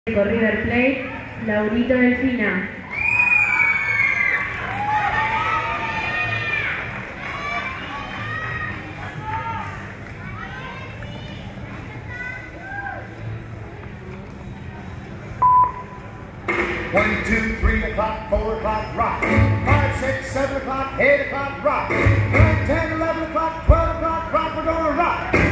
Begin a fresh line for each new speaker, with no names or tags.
Por River Plate, Laurito Delfina.
One, 2, 3 o'clock, 4 o'clock, rock. 5, 6, 7 o'clock, 8 o'clock, rock. 9, 10, 11 o'clock, 12 o'clock, rock. We're gonna rock.